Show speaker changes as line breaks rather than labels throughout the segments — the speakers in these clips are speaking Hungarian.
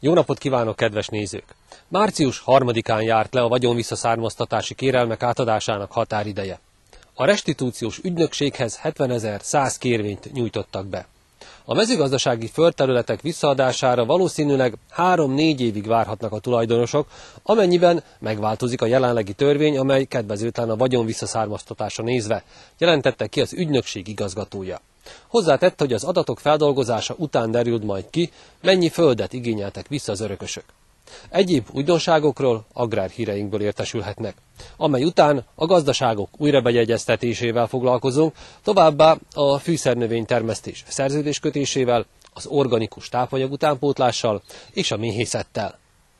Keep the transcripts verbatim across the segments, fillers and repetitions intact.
Jó napot kívánok, kedves nézők! Március harmadikán járt le a vagyonvisszaszármaztatási kérelmek átadásának határideje. A restitúciós ügynökséghez hetvenezer-száz kérvényt nyújtottak be. A mezőgazdasági földterületek visszaadására valószínűleg három-négy évig várhatnak a tulajdonosok, amennyiben megváltozik a jelenlegi törvény, amely kedvezőtlen a vagyonvisszaszármaztatásra nézve, jelentette ki az ügynökség igazgatója. Hozzátette, hogy az adatok feldolgozása után derült majd ki, mennyi földet igényeltek vissza az örökösök. Egyéb újdonságokról agrárhíreinkből értesülhetnek, amely után a gazdaságok újrabejegyeztetésével foglalkozunk, továbbá a fűszernövénytermesztés szerződéskötésével, az organikus tápanyag utánpótlással és a méhészettel.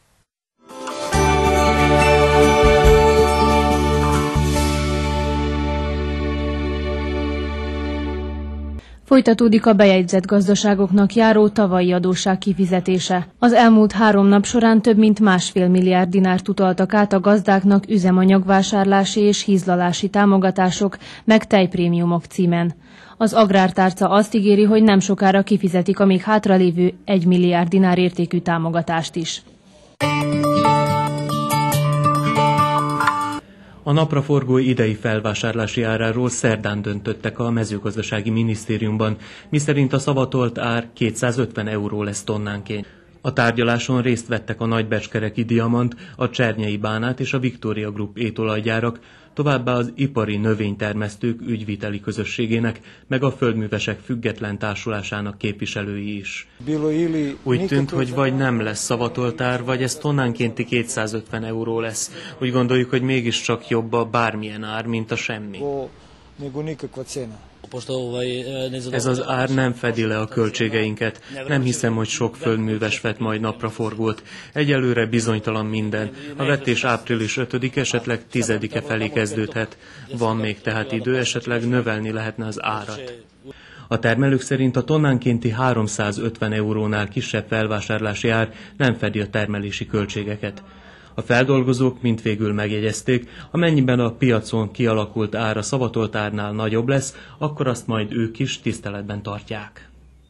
Folytatódik a bejegyzett gazdaságoknak járó tavalyi adósság kifizetése. Az elmúlt három nap során több mint másfél milliárd dinárt utaltak át a gazdáknak üzemanyagvásárlási és hízlalási támogatások, meg tejprémiumok címen. Az agrártárca azt ígéri, hogy nem sokára kifizetik a még hátralévő egy milliárd dinár értékű támogatást is.
A napraforgó idei felvásárlási áráról szerdán döntöttek a mezőgazdasági minisztériumban, miszerint a szavatolt ár kétszázötven euró lesz tonnánként. A tárgyaláson részt vettek a Nagybecskereki Diamant, a Csernyei Bánát és a Victoria Group étolajgyárak, továbbá az ipari növénytermesztők ügyviteli közösségének, meg a földművesek független társulásának képviselői is. Úgy tűnt, hogy vagy nem lesz szavatoltár, vagy ez tonnánkénti kétszázötven euró lesz. Úgy gondoljuk, hogy mégiscsak jobb a bármilyen ár, mint a semmi. Ez az ár nem fedi le a költségeinket. Nem hiszem, hogy sok földműves vett majd napraforgót. Egyelőre bizonytalan minden. A vettés április ötödike, esetleg tizedike felé kezdődhet. Van még tehát idő, esetleg növelni lehetne az árat. A termelők szerint a tonnánkénti háromszázötven eurónál kisebb felvásárlási ár nem fedi a termelési költségeket. A feldolgozók mindvégül megjegyezték, amennyiben a piacon kialakult ár a szavatolt árnál nagyobb lesz, akkor azt majd ők is tiszteletben tartják.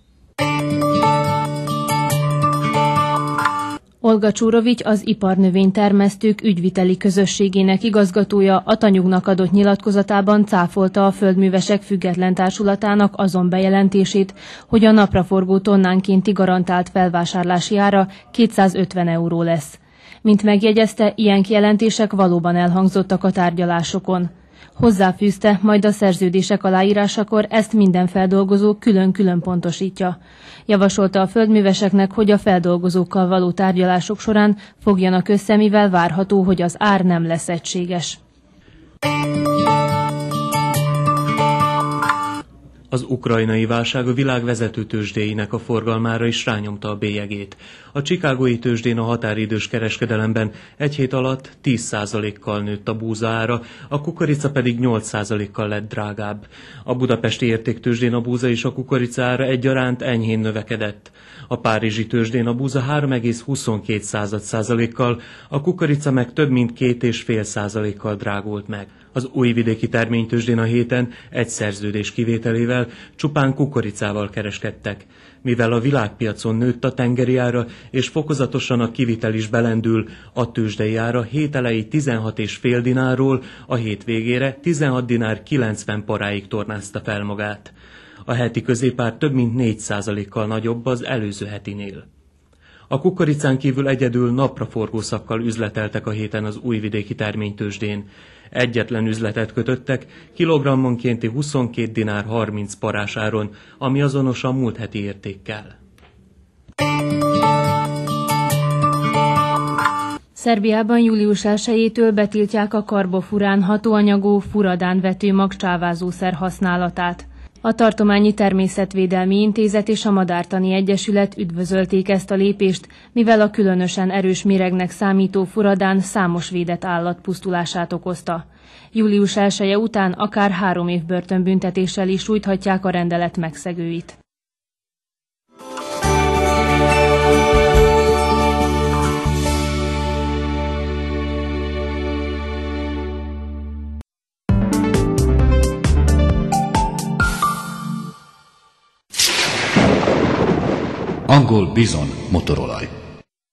Olga Csúrovics, az iparnövénytermesztők ügyviteli közösségének igazgatója a Tanyugnak adott nyilatkozatában cáfolta a földművesek független társulatának azon bejelentését, hogy a napraforgó tonnánkénti garantált felvásárlási ára kétszázötven euró lesz. Mint megjegyezte, ilyen kijelentések valóban elhangzottak a tárgyalásokon. Hozzáfűzte, majd a szerződések aláírásakor ezt minden feldolgozó külön-külön pontosítja. Javasolta a földműveseknek, hogy a feldolgozókkal való tárgyalások során fogjanak össze, mivel várható, hogy az ár nem lesz egységes.
Az ukrajnai válság a világ vezető tőzsdéinek a forgalmára is rányomta a bélyegét. A chicagói tőzsdén a határidős kereskedelemben egy hét alatt tíz százalékkal nőtt a búza ára, a kukorica pedig nyolc százalékkal lett drágább. A budapesti értéktőzsdén a búza és a kukorica ára egyaránt enyhén növekedett. A párizsi tőzsdén a búza három egész huszonkét százalékkal, a kukorica meg több mint két egész öt százalékkal drágult meg. Az újvidéki terménytőzsdén a héten egy szerződés kivételével csupán kukoricával kereskedtek. Mivel a világpiacon nőtt a tengeri ára, és fokozatosan a kivitel is belendül, a tőzsdei ára hét elejé tizenhat egész öt dinárról a hét végére tizenhat dinár kilencven paráig tornázta fel magát. A heti középár több mint négy százalékkal nagyobb az előző hetinél. A kukoricán kívül egyedül napraforgó szakkal üzleteltek a héten az újvidéki terménytőzsdén. Egyetlen üzletet kötöttek, kilogrammonkénti huszonkét dinár harminc parás áron, ami azonos a múlt heti értékkel.
Szerbiában július elsejétől betiltják a karbofurán hatóanyagú furadán vetőmag csávázószer használatát. A Tartományi Természetvédelmi Intézet és a Madártani Egyesület üdvözölték ezt a lépést, mivel a különösen erős méregnek számító furadán számos védett állat pusztulását okozta. Július elseje után akár három év börtönbüntetéssel is sújthatják a rendelet megszegőit.
Angol Bizon motorolaj.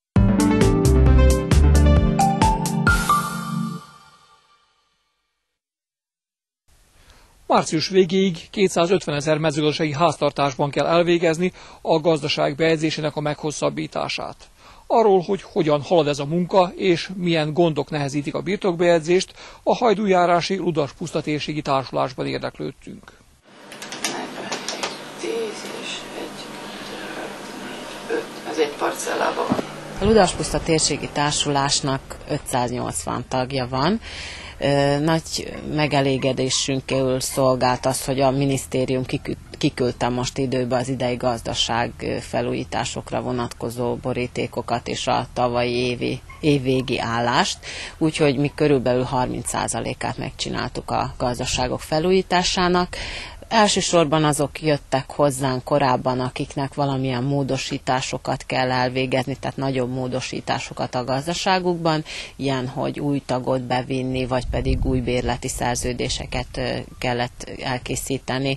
Március végéig kétszázötven ezer mezőgazdasági háztartásban kell elvégezni a gazdaság bejegyzésének a meghosszabbítását. Arról, hogy hogyan halad ez a munka, és milyen gondok nehezítik a birtokbejegyzést, a hajdújárási Ludaspuszta térségi társulásban érdeklődtünk.
Ez egy parcellában van. A Ludaspuszta térségi társulásnak ötszáznyolcvan tagja van. Nagy megelégedésünkkel szolgált az, hogy a minisztérium kiküldte most időbe az idei gazdaság felújításokra vonatkozó borítékokat és a tavalyi évi, évvégi állást, úgyhogy mi körülbelül harminc százalékát megcsináltuk a gazdaságok felújításának. Elsősorban azok jöttek hozzánk korábban, akiknek valamilyen módosításokat kell elvégezni, tehát nagyobb módosításokat a gazdaságukban, ilyen, hogy új tagot bevinni, vagy pedig új bérleti szerződéseket kellett elkészíteni.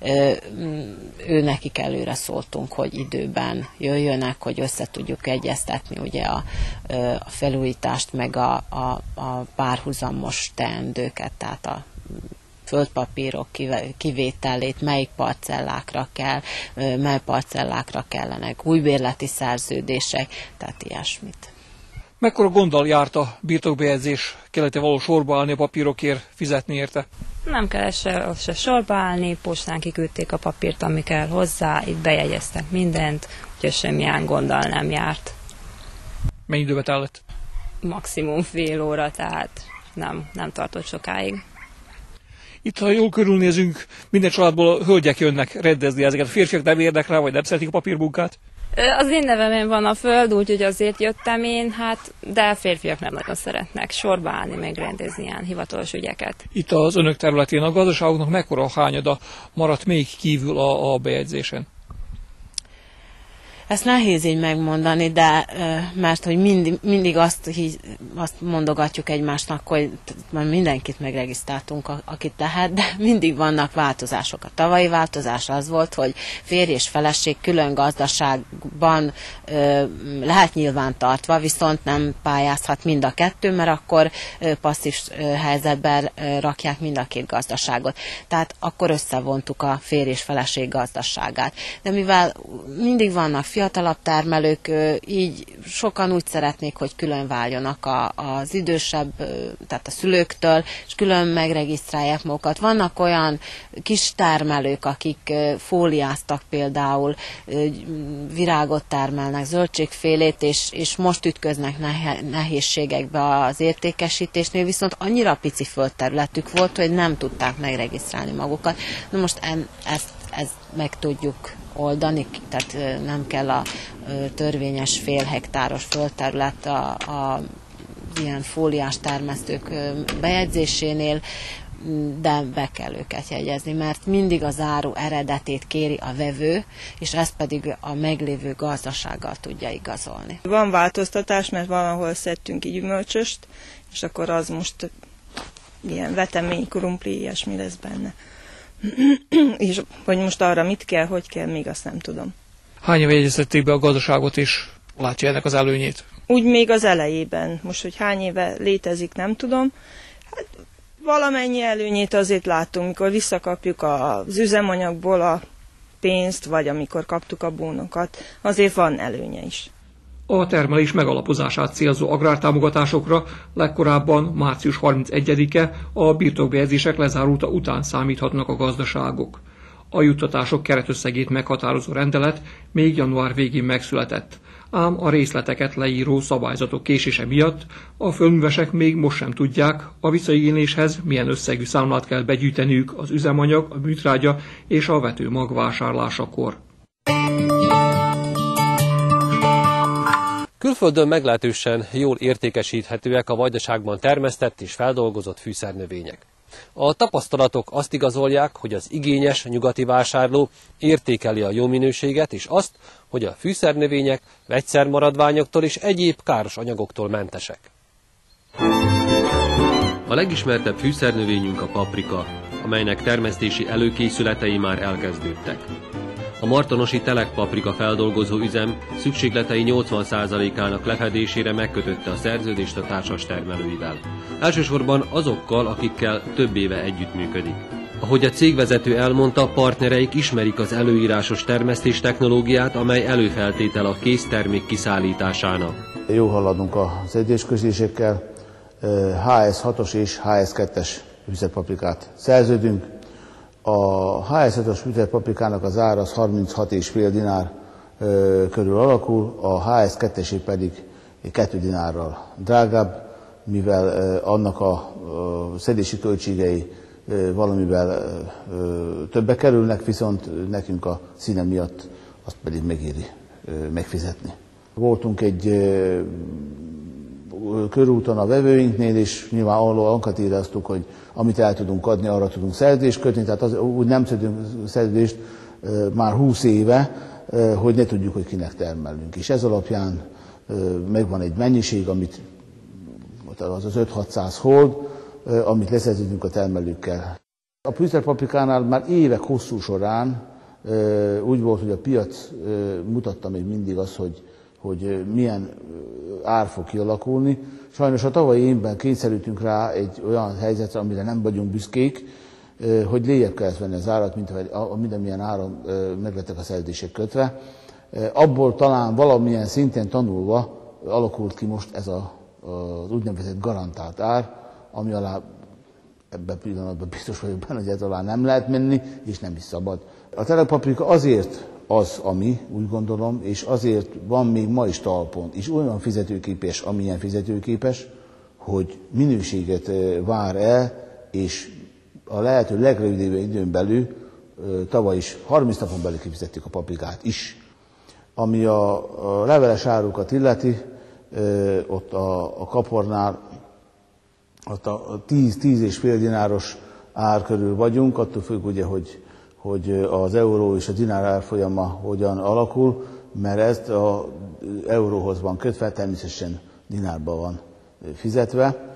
Őnekik előre szóltunk, hogy időben jöjjönek, hogy össze tudjuk egyeztetni ugye a, a felújítást, meg a, a, a párhuzamos teendőket, tehát a földpapírok kivételét, melyik parcellákra kell, mely parcellákra kellenek új bérleti szerződések, tehát ilyesmit.
Mekkora gonddal járt a birtokbejegyzés? Kellett-e való sorba állni a papírokért, fizetni érte?
Nem kellett se, se sorba állni, postán kiküldték a papírt, ami kell hozzá, itt bejegyeztek mindent, úgyhogy semmilyen gonddal nem járt.
Mennyi időbe tellett?
Maximum fél óra, tehát nem, nem tartott sokáig.
Itt, ha jól körülnézünk, minden családból hölgyek jönnek rendezni ezeket. A férfiak nem érnek rá, vagy nem szeretik a papírmunkát?
Az én nevemen van a föld, úgyhogy azért jöttem én, hát, de férfiak nem nagyon szeretnek sorba állni, megrendezni ilyen hivatalos ügyeket.
Itt az önök területén a gazdaságoknak mekkora a hányada maradt még kívül a, a bejegyzésen?
Ezt nehéz így megmondani, de mert hogy mindig, mindig azt, azt mondogatjuk egymásnak, hogy mindenkit megregisztráltunk, akit lehet, de mindig vannak változások. A tavalyi változás az volt, hogy férj és feleség külön gazdaságban lehet nyilván tartva, viszont nem pályázhat mind a kettő, mert akkor passzív helyzetben rakják mind a két gazdaságot. Tehát akkor összevontuk a férj és feleség gazdaságát. De mivel mindig vannak fiatalabb termelők, így sokan úgy szeretnék, hogy külön váljanak a, az idősebb, tehát a szülőktől, és külön megregisztrálják magukat. Vannak olyan kis termelők, akik fóliáztak például, virágot termelnek, zöldségfélét, és, és most ütköznek nehézségekbe az értékesítésnél, viszont annyira pici földterületük volt, hogy nem tudták megregisztrálni magukat. Na most en, ezt, ezt meg tudjuk oldani, tehát nem kell a törvényes fél hektáros földterület a, a ilyen fóliás termesztők bejegyzésénél, de be kell őket jegyezni, mert mindig az áru eredetét kéri a vevő, és ezt pedig a meglévő gazdasággal tudja igazolni.
Van változtatás, mert valahol szedtünk így gyümölcsöst, és akkor az most ilyen vetemény, krumpli, ilyesmi lesz benne. És hogy most arra mit kell, hogy kell, még azt nem tudom.
Hány éve jegyeztették be a gazdaságot, és látja ennek az előnyét?
Úgy még az elejében. Most, hogy hány éve létezik, nem tudom. Hát valamennyi előnyét azért látunk, mikor visszakapjuk az üzemanyagból a pénzt, vagy amikor kaptuk a bónokat, azért van előnye is.
A termelés megalapozását célzó agrártámogatásokra legkorábban március harmincegyedike a birtokbejegyzések lezárulta után számíthatnak a gazdaságok. A juttatások keretösszegét meghatározó rendelet még január végén megszületett, ám a részleteket leíró szabályzatok késése miatt a földművesek még most sem tudják, a visszaigényléshez milyen összegű számlát kell begyűjteniük az üzemanyag, a műtrágya és a vetőmag vásárlásakor.
Külföldön meglehetősen jól értékesíthetőek a vajdaságban termesztett és feldolgozott fűszernövények. A tapasztalatok azt igazolják, hogy az igényes nyugati vásárló értékeli a jó minőséget és azt, hogy a fűszernövények vegyszermaradványoktól és egyéb káros anyagoktól mentesek. A legismertebb fűszernövényünk a paprika, amelynek termesztési előkészületei már elkezdődtek. A martonosi Telek paprika feldolgozó üzem szükségletei nyolcvan százalékának lefedésére megkötötte a szerződést a társas termelőivel. Elsősorban azokkal, akikkel több éve együttműködik. Ahogy a cégvezető elmondta, partnereik ismerik az előírásos termesztés technológiát, amely előfeltétel a késztermék kiszállításának.
Jó haladunk az egyezkötésekkel, há es hatos és há es kettes füzerpaprikát szerződünk. A há es hatos füzerpaprikának az ára az harminchat egész öt dinár körül alakul, a há es kettesé pedig két dinárral drágább, mivel annak a szedési költségei valamivel többe kerülnek, viszont nekünk a színe miatt azt pedig megéri megfizetni. Voltunk egy körúton a vevőinknél, és nyilván ankat éreztük, hogy amit el tudunk adni, arra tudunk szerződést kötni, tehát az, úgy nem szedünk szerződést már húsz éve, hogy ne tudjuk, hogy kinek termelünk. És ez alapján megvan egy mennyiség, amit az az öt-hatszáz hold, amit leszerződünk a termelőkkel. A füzerpaprikánál már évek hosszú során úgy volt, hogy a piac mutatta még mindig azt, hogy, hogy milyen ár fog kialakulni. Sajnos a tavalyi évben kényszerültünk rá egy olyan helyzetre, amire nem vagyunk büszkék, hogy lejjebb kellett venni az árat, mint mindenmilyen áron meglettek a szerződések kötve. Abból talán valamilyen szinten tanulva alakult ki most ez a, az úgynevezett garantált ár, ami alá ebben a pillanatban biztos vagyok benne, hogy ez alá nem lehet menni, és nem is szabad. A teleppaprika azért az, ami, úgy gondolom, és azért van még ma is talpon, és olyan fizetőképes, amilyen fizetőképes, hogy minőséget vár el, és a lehető legrövidebb időn belül, tavaly is harminc napon belül kifizettük a paprikát is. Ami a, a leveles árukat illeti, ott a, a kapornál ott a tíz és fél dináros ár körül vagyunk, attól függ ugye, hogy, hogy az euró és a dinár árfolyama hogyan alakul, mert ez az euróhoz van kötve, természetesen dinárban van fizetve.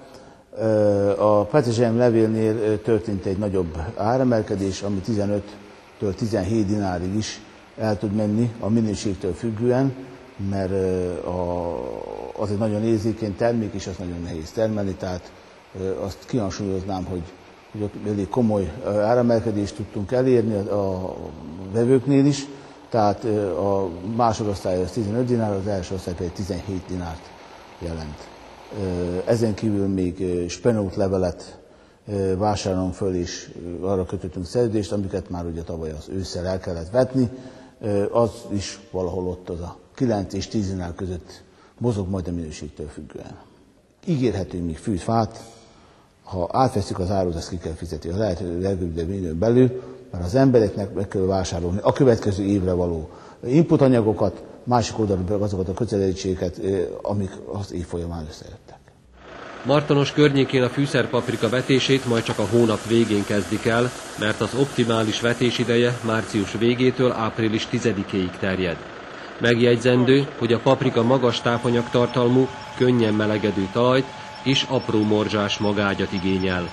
A petrezselyem levélnél történt egy nagyobb áremelkedés, ami tizenöttől tizenhét dinárig is el tud menni a minőségtől függően, mert az egy nagyon érzékeny termék, és az nagyon nehéz termelni, tehát azt kihangsúlyoznám, hogy, hogy ott elég komoly áremelkedést tudtunk elérni a vevőknél is, tehát a másodosztály az tizenöt dinár, az első osztály pedig tizenhét dinárt jelent. Ezen kívül még spenót levelet vásárolunk föl, és arra kötöttünk szerződést, amiket már ugye tavaly az ősszel el kellett vetni, az is valahol ott az a kilenc és tíz dinár között mozog majd a minőségtől függően. Ígérhetünk még fűt-fát, ha átveszik az árut, ezt ki kell fizetni a lehető legrövidebb időn belül, mert az embereknek meg kell vásárolni a következő évre való inputanyagokat, másik oldalról azokat a kötelezettségeket, amik az év folyamán összejöttek.
Martonos környékén a fűszerpaprika vetését majd csak a hónap végén kezdik el, mert az optimális vetésideje március végétől április tizedikéig terjed. Megjegyzendő, hogy a paprika magas tápanyagtartalmú, könnyen melegedő talajt és apró morzsás magágyat igényel.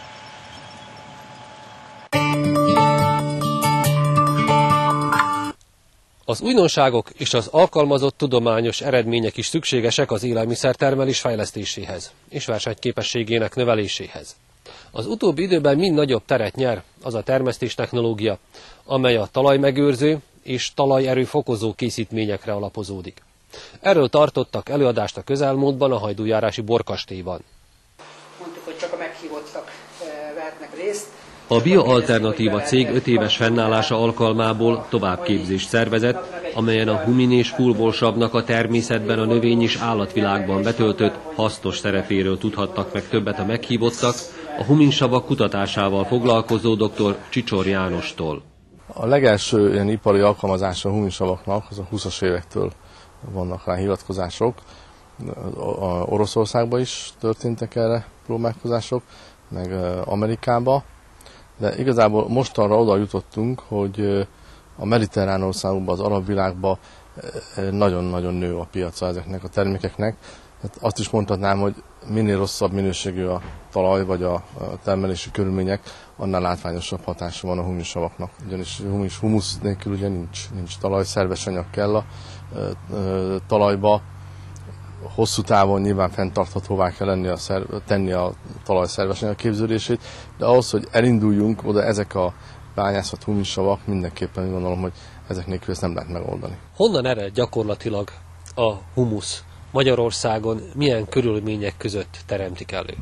Az újdonságok és az alkalmazott tudományos eredmények is szükségesek az élelmiszertermelés fejlesztéséhez és versenyképességének növeléséhez. Az utóbbi időben mind nagyobb teret nyer az a termesztés technológia, amely a talajmegőrző és talajerő fokozó készítményekre alapozódik. Erről tartottak előadást a közelmúltban a hajdújárási borkastélyban.
Mondtuk, hogy csak a meghívottak vehetnek részt.
A Bioalternatíva cég öt éves fennállása alkalmából továbbképzést szervezett, amelyen a humin és fullbolsavnak a természetben, a növény- és állatvilágban betöltött hasznos szerepéről tudhattak meg többet a meghívottak, a huminsavak kutatásával foglalkozó dr. Csicsor Jánostól.
A legelső ilyen ipari alkalmazása a huminsavaknak, az a húszas évektől vannak rá hivatkozások. A Oroszországban is történtek erre próbálkozások, meg Amerikában. De igazából mostanra oda jutottunk, hogy a mediterrán országokban, az arab világban nagyon-nagyon nő a piaca ezeknek a termékeknek. Hát azt is mondhatnám, hogy minél rosszabb minőségű a talaj vagy a termelési körülmények, annál látványosabb hatása van a huminsavaknak. Ugyanis humus, humusz nélkül ugye nincs, nincs talaj, szerves anyag kell a talajba, hosszú távon nyilván fenntarthatóvá kell lenni a szer, tenni a talaj szerves anyagképződését, de ahhoz, hogy elinduljunk oda, ezek a bányászat huminsavak, mindenképpen gondolom, hogy ezek nélkül ezt nem lehet megoldani.
Honnan ered gyakorlatilag a humusz Magyarországon, milyen körülmények között teremtik elő?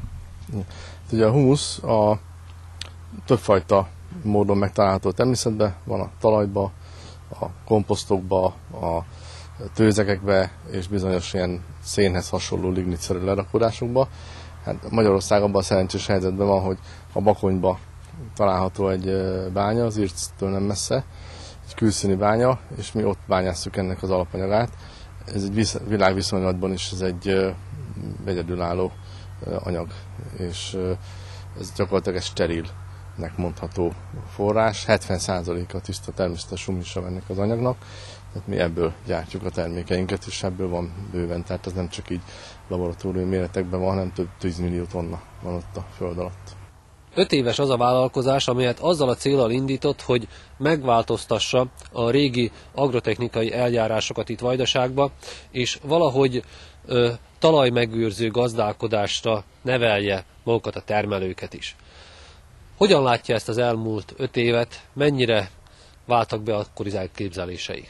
Ugye a humusz a többfajta módon megtalálható a természetben, van a talajba, a komposztokba, a tőzegekbe és bizonyos ilyen szénhez hasonló lignitszerű lerakódásokba. Hát Magyarország abban a szerencsés helyzetben van, hogy a Bakonyba található egy bánya, az Irctől nem messze, egy külszíni bánya, és mi ott bányásszuk ennek az alapanyagát. Ez egy világviszonylatban is ez egy egyedülálló anyag, és ez gyakorlatilag egy sterilnek mondható forrás. hetven százaléka tiszta természetes huminsav ennek az anyagnak, tehát mi ebből gyártjuk a termékeinket, és ebből van bőven, tehát ez nem csak így laboratóriumi méretekben van, hanem több tízmillió tonna van ott a föld alatt.
Öt éves az a vállalkozás, amelyet azzal a céllal indított, hogy megváltoztassa a régi agrotechnikai eljárásokat itt Vajdaságba, és valahogy ö, talajmegőrző gazdálkodásra nevelje magukat a termelőket is. Hogyan látja ezt az elmúlt öt évet, mennyire váltak be akkori elképzelései?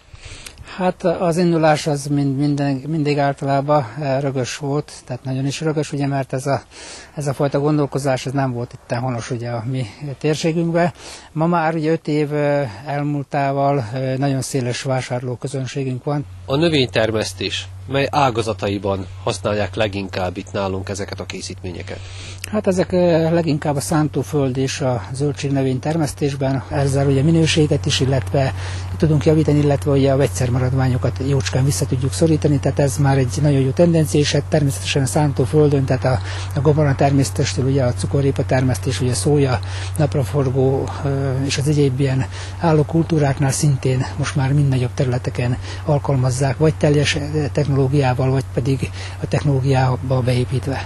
Hát az indulás az mind, minden, mindig általában rögös volt, tehát nagyon is rögös, ugye, mert ez a, ez a fajta gondolkozás ez nem volt itt honos ugye a mi térségünkben. Ma már ugye öt év elmúltával nagyon széles vásárló közönségünk van.
A növénytermesztés, mely ágazataiban használják leginkább itt nálunk ezeket a készítményeket?
Hát ezek leginkább a szántóföld és a zöldségnövény termesztésben, ezzel ugye minőséget is, illetve tudunk javítani, illetve ugye a vegyszermaradványokat jócskán vissza tudjuk szorítani, tehát ez már egy nagyon jó tendencia, és hát természetesen a szántóföldön, tehát a, a gabona termesztéstől ugye a cukorrépa termesztés, ugye a szója, napraforgó és az egyéb ilyen állókultúráknál szintén most már mind nagyobb területeken alkalmazzák, vagy teljes technológiával, vagy pedig a technológiába beépítve.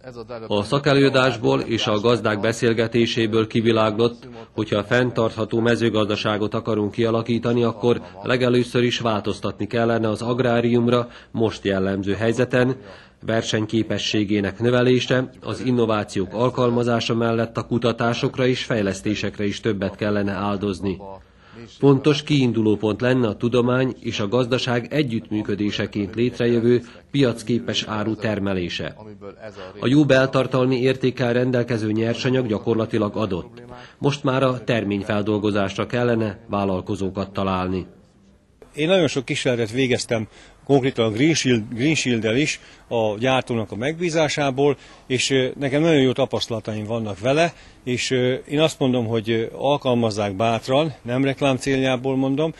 A szakelőadásból és a gazdák beszélgetéséből kiviláglott, hogyha a fenntartható mezőgazdaságot akarunk kialakítani, akkor legelőször is változtatni kellene az agráriumra most jellemző helyzeten, versenyképességének növelése, az innovációk alkalmazása mellett a kutatásokra és fejlesztésekre is többet kellene áldozni. Fontos kiindulópont lenne a tudomány és a gazdaság együttműködéseként létrejövő piacképes áru termelése. A jó beltartalmi értékkel rendelkező nyersanyag gyakorlatilag adott. Most már a terményfeldolgozásra kellene vállalkozókat találni.
Én nagyon sok kísérletet végeztem, konkrétan a Green Shield, Green Shield-del is, a gyártónak a megbízásából, és nekem nagyon jó tapasztalataim vannak vele, és én azt mondom, hogy alkalmazzák bátran, nem reklám céljából mondom,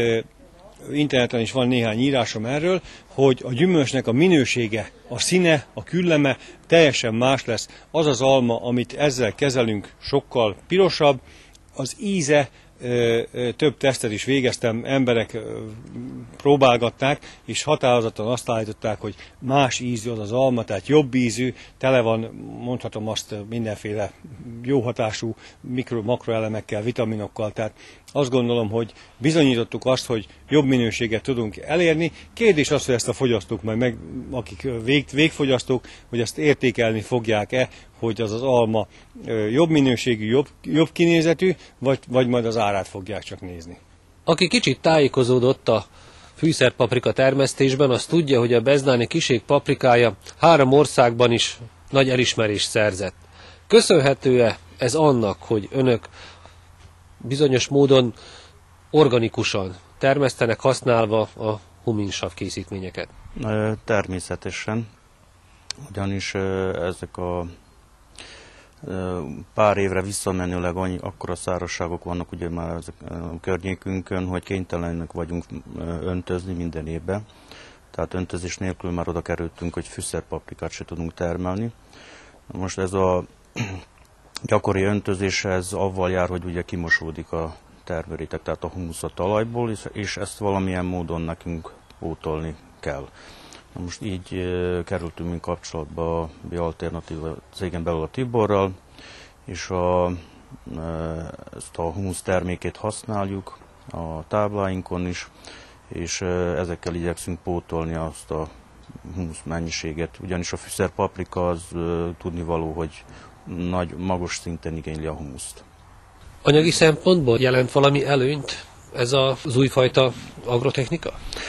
interneten is van néhány írásom erről, hogy a gyümölcsnek a minősége, a színe, a külleme teljesen más lesz. Az az alma, amit ezzel kezelünk, sokkal pirosabb, az íze, több tesztet is végeztem, emberek próbálgatták, és határozottan azt állították, hogy más ízű az az alma, tehát jobb ízű, tele van, mondhatom azt, mindenféle jó hatású mikro-makroelemekkel, vitaminokkal, tehát azt gondolom, hogy bizonyítottuk azt, hogy jobb minőséget tudunk elérni. Kérdés az, hogy ezt a fogyasztók, majd meg, akik vég, végfogyasztók, hogy ezt értékelni fogják-e, hogy az az alma jobb minőségű, jobb, jobb kinézetű, vagy, vagy majd az árát fogják csak nézni.
Aki kicsit tájékozódott a fűszerpaprika termesztésben, az tudja, hogy a beznáni kiség paprikája három országban is nagy elismerést szerzett. Köszönhető-e ez annak, hogy önök bizonyos módon organikusan termesztenek, használva a huminsav készítményeket?
Természetesen, ugyanis ezek a pár évre visszamenőleg annyi, akkora szárazságok vannak ugye már ezek a környékünkön, hogy kénytelenek vagyunk öntözni minden évben. Tehát öntözés nélkül már oda kerültünk, hogy fűszerpaprikát se tudunk termelni. Most ez a gyakori öntözés ez avval jár, hogy ugye kimosódik a termőréteg, tehát a humusz a talajból, és ezt valamilyen módon nekünk pótolni kell. Na most így e, kerültünk mi kapcsolatba a Bialternatíva cégen belül a Tiborral, és a, e, ezt a humusz termékét használjuk a tábláinkon is, és e, ezekkel igyekszünk pótolni azt a humusz mennyiséget, ugyanis a fűszerpaprika az tudnivaló, hogy nagy, magas szinten igényli a humuszt.
Anyagi szempontból jelent valami előnyt ez az újfajta agrotechnika?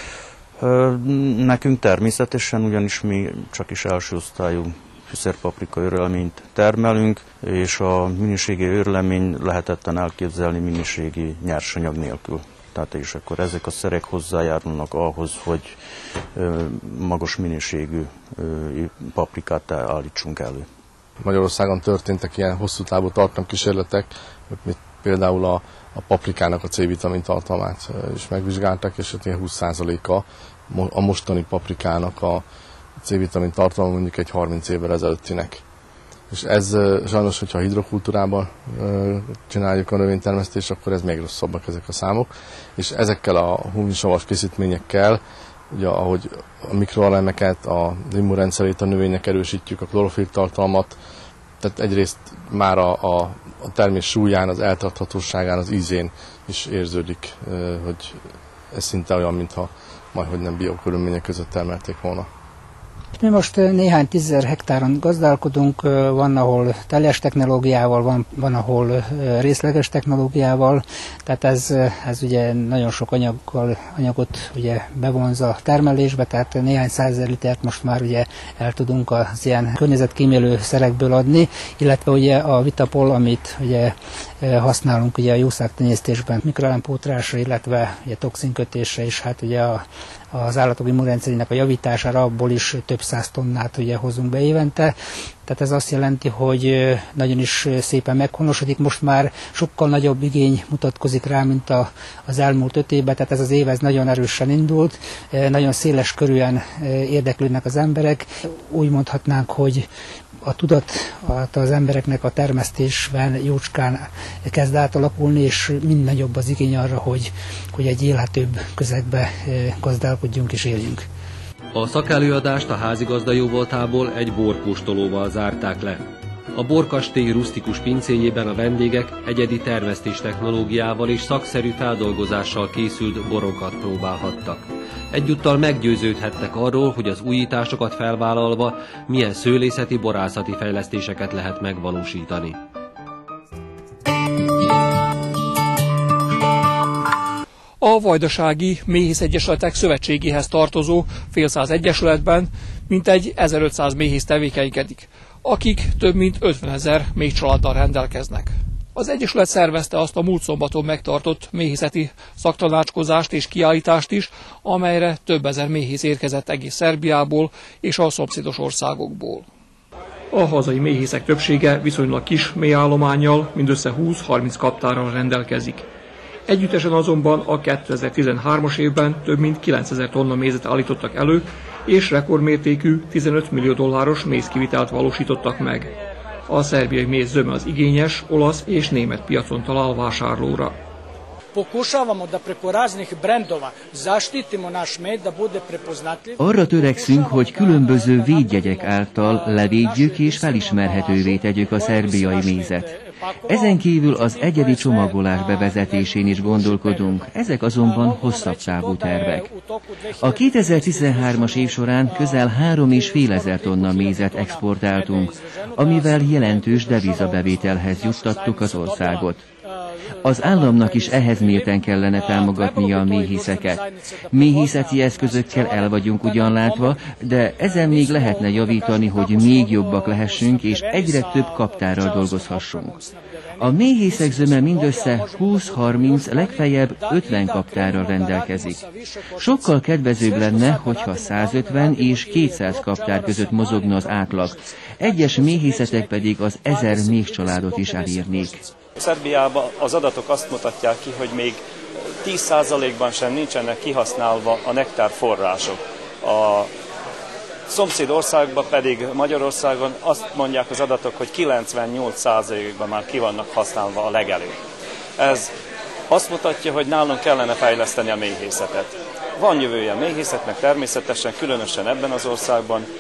Nekünk természetesen, ugyanis mi csak is első osztályú fűszerpaprika őrleményt termelünk, és a minőségi őrlemény lehetetlen elképzelni minőségi nyersanyag nélkül. Tehát és akkor ezek a szerek hozzájárulnak ahhoz, hogy magas minőségű paprikát állítsunk elő.
Magyarországon történtek ilyen hosszú távú tartalomkísérletek, mint például a, a paprikának a C-vitamin tartalmát is megvizsgálták, és ott ilyen húsz százaléka a mostani paprikának a C-vitamin tartalma mondjuk egy harminc évvel ezelőttinek. És ez sajnos, hogyha hidrokultúrában csináljuk a növénytermesztést, akkor ez még rosszabbak ezek a számok. És ezekkel a huminsavas készítményekkel, ugye, ahogy a mikroelemeket, az immunrendszerét a növénynek erősítjük, a klorofil tartalmat, tehát egyrészt már a, a, a termés súlyán, az eltarthatóságán, az ízén is érződik, hogy ez szinte olyan, mintha majdhogy nem biokörülmények között termelték volna.
Mi most néhány tízezer hektáron gazdálkodunk, van, ahol teljes technológiával, van, van ahol részleges technológiával, tehát ez, ez ugye nagyon sok anyaggal, anyagot ugye bevonz a termelésbe, tehát néhány százezer litert most már ugye el tudunk az ilyen környezetkímélő szerekből adni, illetve ugye a Vitapol, amit ugye használunk ugye a jószágtenyésztésben mikroelempótlásra, illetve ugye toxinkötésre, és hát ugye a, az állatok immunrendszerének a javítására abból is több száz tonnát ugye hozunk be évente. Tehát ez azt jelenti, hogy nagyon is szépen meghonosodik. Most már sokkal nagyobb igény mutatkozik rá, mint a, az elmúlt öt évben. Tehát ez az év ez nagyon erősen indult, nagyon széles körűen érdeklődnek az emberek. Úgy mondhatnánk, hogy a tudat az embereknek a termesztésben jócskán kezd átalakulni, és mind nagyobb az igény arra, hogy, hogy egy élhetőbb közegbe gazdálkodjunk és éljünk.
A szakelőadást a házigazda jóvoltából egy borkóstolóval zárták le. A borkastély rusztikus pincéjében a vendégek egyedi termesztés technológiával és szakszerű feldolgozással készült borokat próbálhattak. Egyúttal meggyőződhettek arról, hogy az újításokat felvállalva milyen szőlészeti, borászati fejlesztéseket lehet megvalósítani.
A Vajdasági Méhészegyesületek Szövetségéhez tartozó félszáz egyesületben mintegy ezerötszáz méhész tevékenykedik, akik több mint ötvenezer méhcsaláddal rendelkeznek. Az Egyesület szervezte azt a múlt szombaton megtartott méhészeti szaktanácskozást és kiállítást is, amelyre több ezer méhész érkezett egész Szerbiából és a szomszédos országokból. A hazai méhészek többsége viszonylag kis mélyállománnyal, mindössze húsz-harminc kaptárral rendelkezik. Együttesen azonban a kétezer-tizenhármas évben több mint kilencezer tonna mézet állítottak elő, és rekordmértékű tizenöt millió dolláros mézkivitelt valósítottak meg. A szerbiai méz zöme az igényes, olasz és német piacon talál vásárlóra.
Arra törekszünk, hogy különböző védjegyek által levédjük és felismerhetővé tegyük a szerbiai mézet. Ezen kívül az egyedi csomagolás bevezetésén is gondolkodunk, ezek azonban hosszabb távú tervek. A kétezer-tizenhármas év során közel három és fél ezer tonna mézet exportáltunk, amivel jelentős devizabevételhez juttattuk az országot. Az államnak is ehhez mérten kellene támogatnia a méhészeket. Méhészeti eszközökkel el vagyunk ugyan látva, de ezen még lehetne javítani, hogy még jobbak lehessünk, és egyre több kaptárral dolgozhassunk. A méhészek zöme mindössze húsz-harminc, legfeljebb ötven kaptárral rendelkezik. Sokkal kedvezőbb lenne, hogyha százötven és kétszáz kaptár között mozogna az átlag. Egyes méhészetek pedig az ezer méhcsaládot is elírnék.
Szerbiában az adatok azt mutatják ki, hogy még tíz százalékban sem nincsenek kihasználva a nektár források. A szomszéd országban pedig Magyarországon azt mondják az adatok, hogy kilencvennyolc százalékban már ki vannak használva a legelők. Ez azt mutatja, hogy nálunk kellene fejleszteni a méhészetet. Van jövője a méhészetnek természetesen, különösen ebben az országban,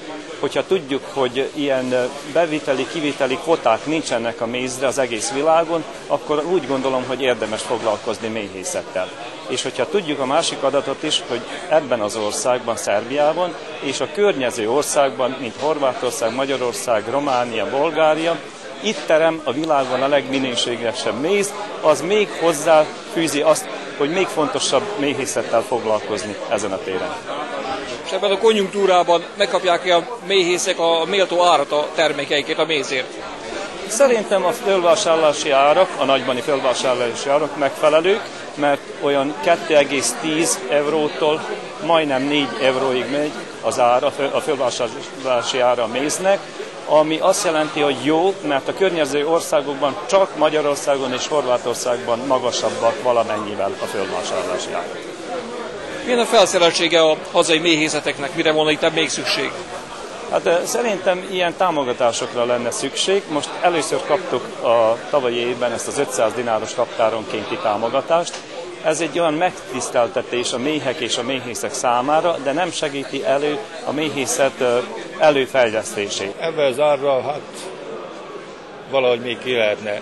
hogyha tudjuk, hogy ilyen beviteli, kiviteli kvoták nincsenek a mézre az egész világon, akkor úgy gondolom, hogy érdemes foglalkozni méhészettel. És hogyha tudjuk a másik adatot is, hogy ebben az országban, Szerbiában, és a környező országban, mint Horvátország, Magyarország, Románia, Bulgária, itt terem a világon a legminőségesebb méz, az még hozzáfűzi azt, hogy még fontosabb méhészettel foglalkozni ezen a téren.
És ebben a konjunktúrában megkapják-e a méhészek a méltó árat a termékeikért, a mézért?
Szerintem a fölvásárlási árak, a nagybani fölvásárlási árak megfelelők, mert olyan kettő egész tíz eurótól majdnem négy euróig megy az ára, a fölvásárlási ára a méznek, ami azt jelenti, hogy jó, mert a környező országokban csak Magyarországon és Horvátországban magasabbak valamennyivel a fölvásárlási árak.
Milyen a felszereltsége a hazai méhészeteknek? Mire volna itt még szükség?
Hát szerintem ilyen támogatásokra lenne szükség. Most először kaptuk a tavalyi évben ezt az ötszáz dináros kaptáronkénti támogatást. Ez egy olyan megtiszteltetés a méhek és a méhészek számára, de nem segíti elő a méhészet előfejlesztését.
Ebben az árra hát valahogy még ki lehetne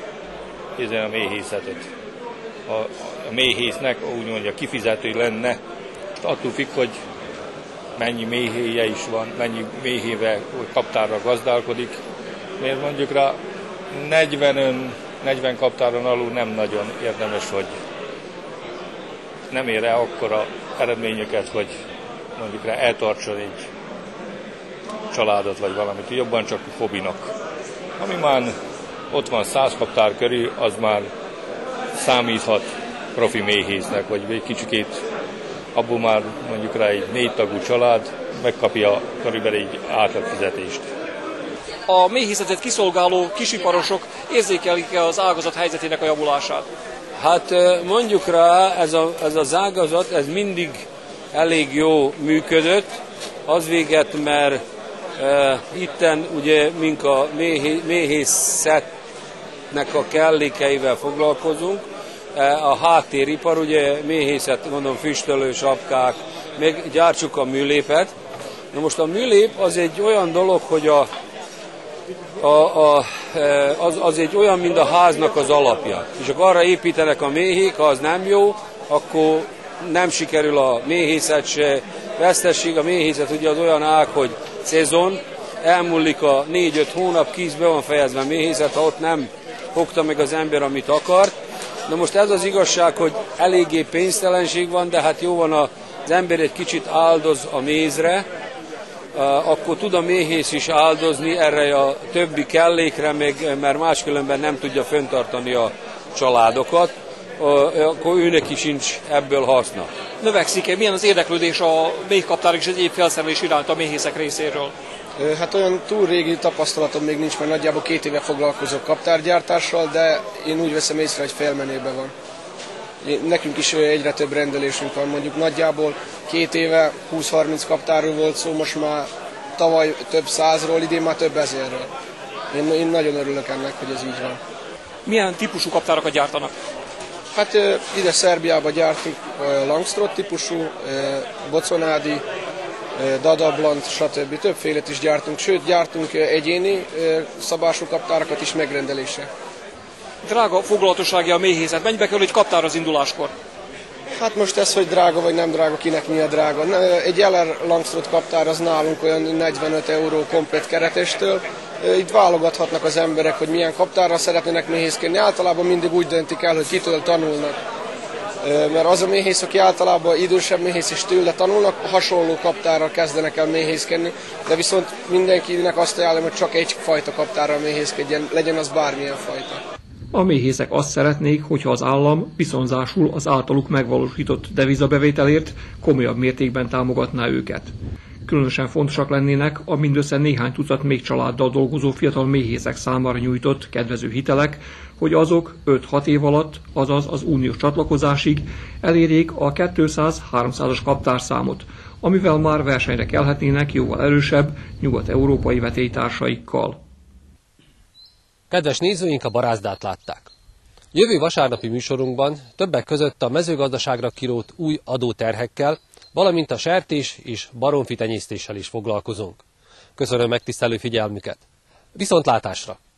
a méhészetet. A, a méhésznek úgy mondja kifizető lenne, attól függ, hogy mennyi méhéje is van, mennyi méhével kaptárra gazdálkodik. Miért mondjuk rá negyven, negyven kaptáron alul nem nagyon érdemes, hogy nem ér el akkora eredményeket, hogy mondjuk rá eltartson egy családot vagy valamit, jobban csak hobbinak. Ami már ott van száz kaptár körül, az már számíthat profi méhésznek, vagy egy kicsikét abból már mondjuk rá egy négy tagú család megkapja körülbelül egy átlagfizetést.
A méhészetet kiszolgáló kisiparosok érzékelik-e az ágazat helyzetének a javulását?
Hát mondjuk rá, ez, a, ez az ágazat ez mindig elég jó működött, az véget, mert e, itten ugye mink a méhé, méhészetnek a kellékeivel foglalkozunk, e, a háttéripar, ugye méhészet, mondom, füstölő sapkák, még gyártsuk a műlépet. Na most a műlép az egy olyan dolog, hogy a A, a, az, az egy olyan, mint a háznak az alapja. És akkor arra építenek a méhék, ha az nem jó, akkor nem sikerül a méhészet se. Vesztesség, a méhészet ugye az olyan ág, hogy szezon, elmúlik a négy-öt hónap, kis be van fejezve a méhészet, ha ott nem fogta meg az ember, amit akart. Na most ez az igazság, hogy eléggé pénztelenség van, de hát jó van, az ember egy kicsit áldoz a mézre, akkor tud a méhész is áldozni erre a többi kellékre, még, mert máskülönben nem tudja fenntartani a családokat, akkor őnek is sincs ebből haszna.
Növekszik-e? Milyen az érdeklődés a méhkaptár és egyéb felszerelés iránt a méhészek részéről?
Hát olyan túl régi tapasztalatom még nincs, mert nagyjából két éve foglalkozok kaptárgyártással, de én úgy veszem észre, hogy felmenőben van. Nekünk is egyre több rendelésünk van, mondjuk nagyjából két éve húsz-harminc kaptárról volt szó, most már tavaly több százról, idén már több ezerről. Én, én nagyon örülök ennek, hogy ez így van.
Milyen típusú kaptárakat gyártanak?
Hát ide Szerbiába gyártunk Langstroth típusú, Boconádi, Dadablant, stb. Többfélét is gyártunk, sőt gyártunk egyéni szabású kaptárakat is megrendelésre.
Drága foglalatossági a méhészet. Mennyibe kerül egy kaptár az induláskor?
Hát most ez, hogy drága vagy nem drága, kinek mi a drága. Egy el er Langstroth kaptár az nálunk olyan negyvenöt euró komplet keretestől. Itt válogathatnak az emberek, hogy milyen kaptárra szeretnének méhészkedni. Általában mindig úgy döntik el, hogy kitől tanulnak. Mert az a méhész, aki általában idősebb méhész és tőle tanulnak, hasonló kaptárral kezdenek el méhészkedni, de viszont mindenkinek azt ajánlom, hogy csak egyfajta kaptárral méhészkedjen, legyen az bármilyen fajta.
A méhészek azt szeretnék, hogyha az állam viszonzásul az általuk megvalósított devizabevételért komolyabb mértékben támogatná őket. Különösen fontosak lennének a mindössze néhány tucat még családdal dolgozó fiatal méhészek számára nyújtott kedvező hitelek, hogy azok öt-hat év alatt, azaz az uniós csatlakozásig elérjék a kétszáz-háromszázas kaptárszámot, amivel már versenyre kelhetnének jóval erősebb nyugat-európai vetélytársaikkal.
Kedves nézőink, a barázdát látták. Jövő vasárnapi műsorunkban többek között a mezőgazdaságra kirótt új adóterhekkel, valamint a sertés és baromfi tenyésztéssel is foglalkozunk. Köszönöm megtisztelő figyelmüket. Viszontlátásra!